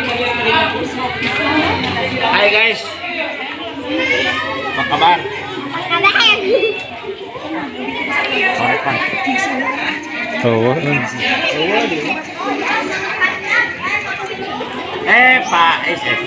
Hai guys, apa kabar? Pak SF.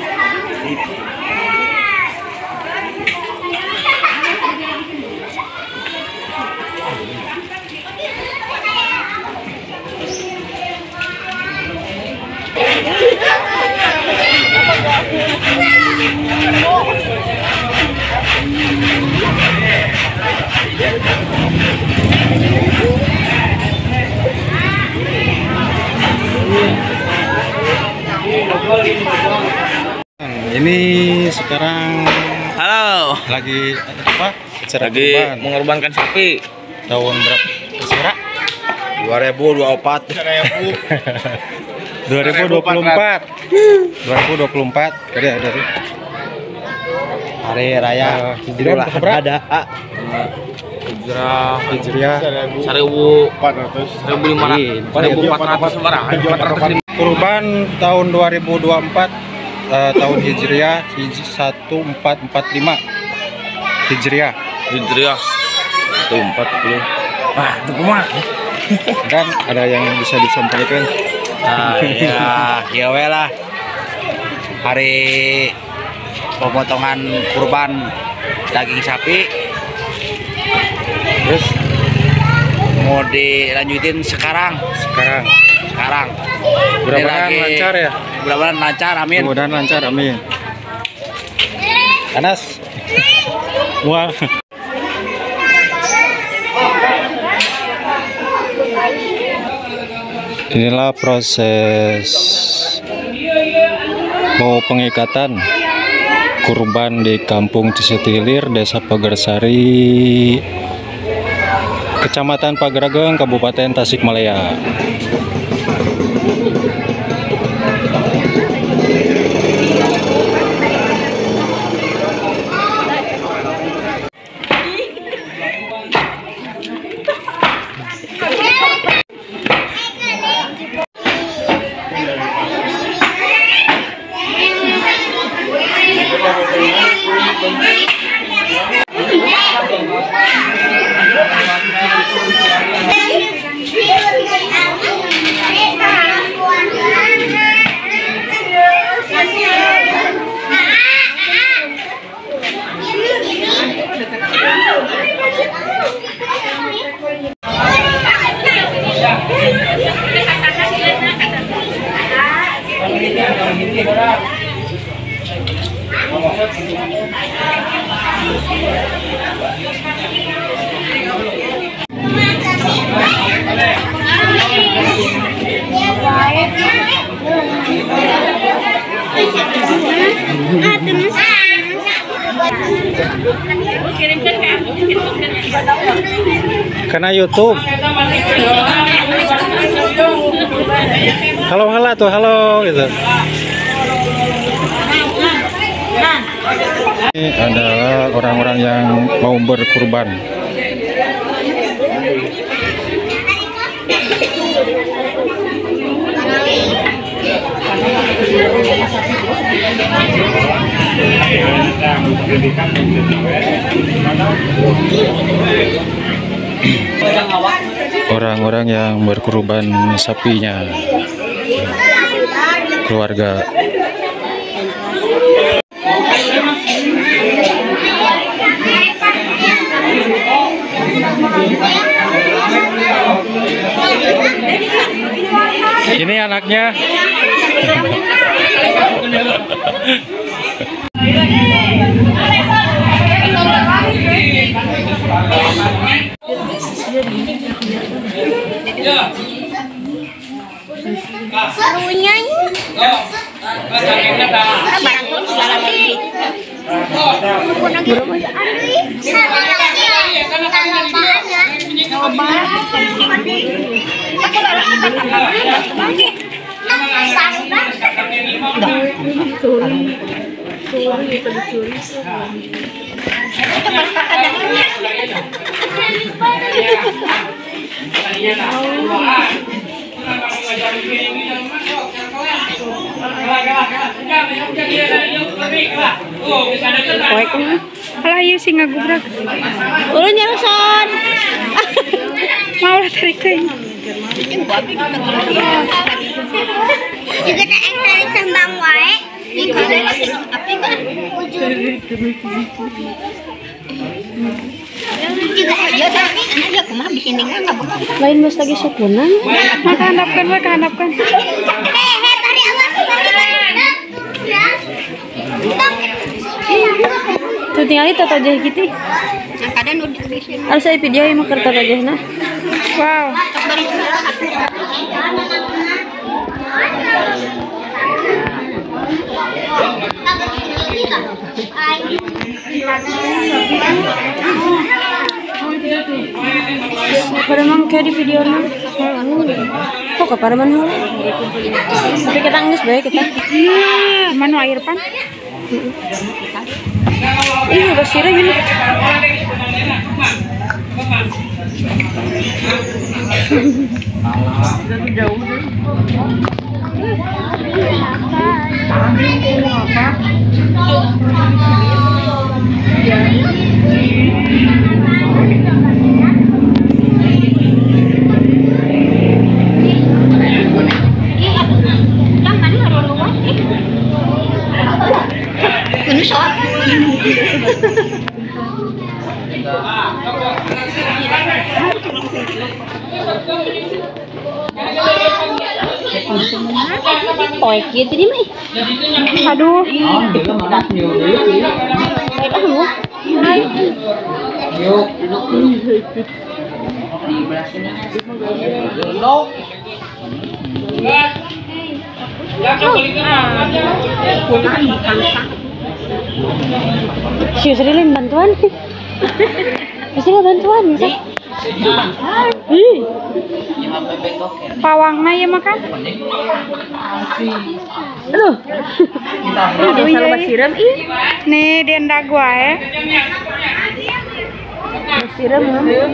Ini sekarang Halo. lagi apa? Acara Lagi kurban. mengorbankan sapi. Tahun berapa? Sekarang 2024. 2024. 2024. Ada Hari raya Idul Adha. Hijriah 1400 lebaran. kurban tahun 2024 tahun Hijriah 1445 Hijriah. Hijriah 140. Wah, itu kumaha? Dan ada yang bisa disampaikan? Ya we lah. Hari pemotongan kurban daging sapi. Terus Mau dilanjutin sekarang. mudah-mudahan Ini lagi- lancar ya. Mudah-mudahan lancar, amin. Mudah-mudahan lancar, amin. Anas. Wah. Inilah proses mau pengikatan kurban di Kampung Cisetilir, Desa Pagersari, Kecamatan Pagerageng, Kabupaten Tasikmalaya. Karena YouTube. Halo ngalah tuh, halo gitu. Ini adalah orang-orang yang mau berkurban. Orang-orang yang berkurban sapinya, keluarga. Ini anaknya. Serunya Poek mah. Alah ieu sing ngagubrak. Ulun nyereson. Mau lah tarik teuing. Juga tak tarik tembang wae. Juga aja tapi aja kumaha bikin dengan enggak. Lain mas lagi sukunan. Maka handapkan we handapkan. Tari awas. Tuh tinggal itu tata jah gitu. Kadang udah bisin. Harus saya video yang maker tata jah nah. Wow. Pada mang kayak di video na. Kok ke pada mana? Tapi kita ngus baik kita. Mana air pan? Ih, udah sirah gini. Poek gitu di mah. Aduh. Serius bantuan. Bisa bantuan bisa. Pawangna ya makan. Aduh. Aduh ya. Siram ih. Nih denda gua ya. Siram.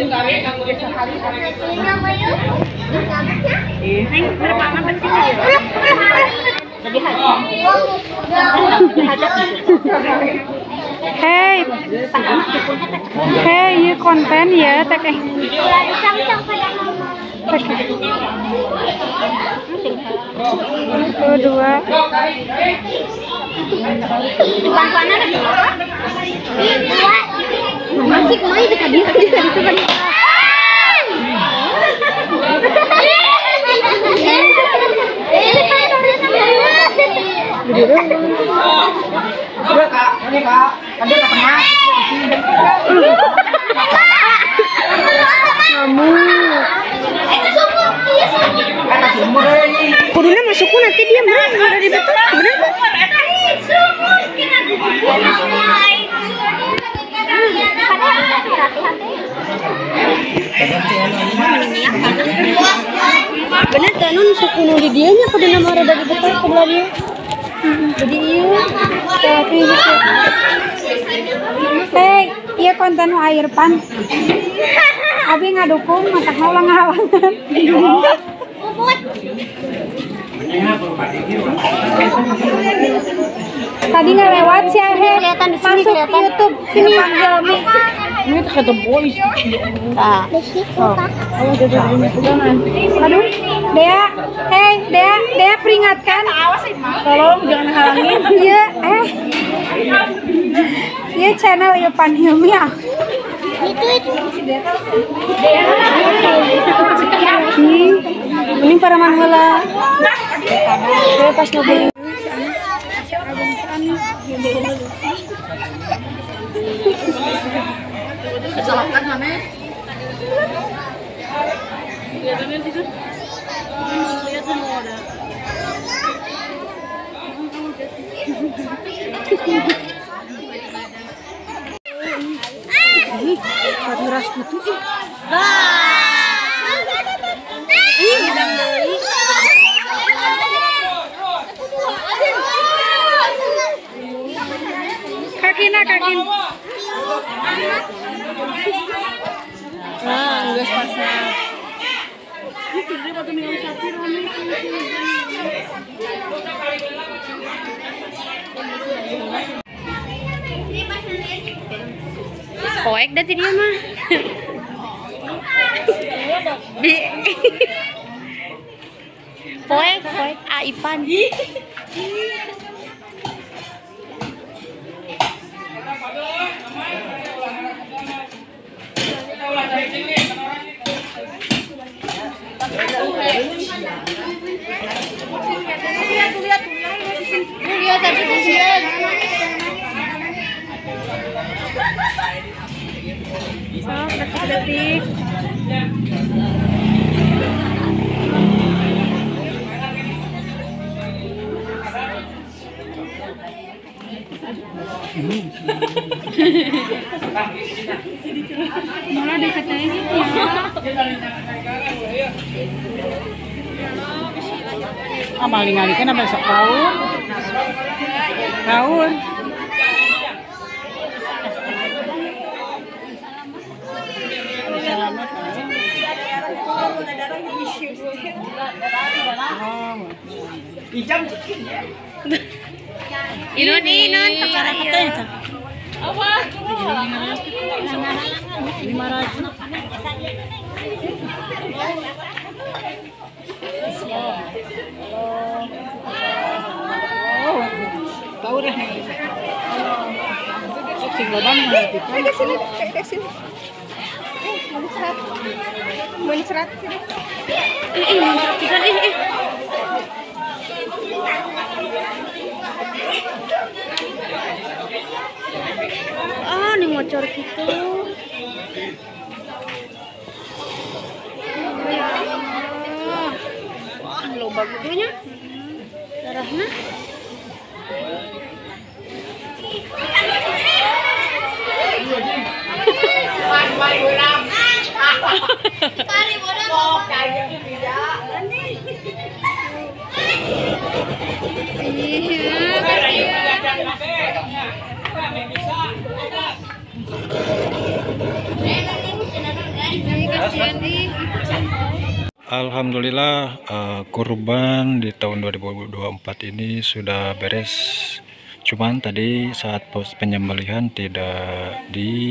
Hey, hey, konten ya, tak dua. Masih kemana di tadi itu kan. Kudunya masukku nanti dia bener udah dibetul bener. Bener kan nun suku nu di dianya pada nama rada dibetul sebelah dia. Jadi iya tapi hey, iya konten air pan. Abi ngadukung mata halang-halangan. Tadi nggak lewat sih kelihatan masuk YouTube sini Panjami. Ini kata boys. Aduh, Dea, hey Dea peringatkan. Tolong jangan halangin. Iya, iya channel ya Panjami ya. Ini para manhela. Saya pas ngobrol. Kesalahkan mana? Ras kutu ih. Kakina. Geus pasang. Itu dia batu minum sapi. Poek dah dia mah. Poek Aipan. Lihat tadi kasihan. Detik. Malah dikatain gitu ya. Maling-maling kan apa sok kaun? Kaun. Inon perkara katanya. Tahu dah nih. Sing loba menghati. Kasih. Mau serat sini. Ah, nih ngocor gitu. Wah, loba gitunya. Darahnya. Alhamdulillah kurban di tahun 2024 ini sudah beres. Cuman tadi saat pos penyembelihan tidak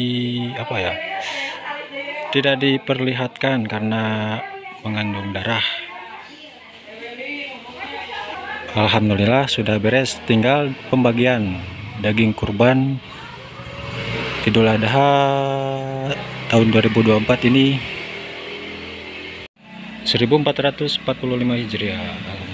diperlihatkan karena mengandung darah. Alhamdulillah sudah beres, tinggal pembagian daging kurban Idul Adha tahun 2024 ini 1445 Hijriah.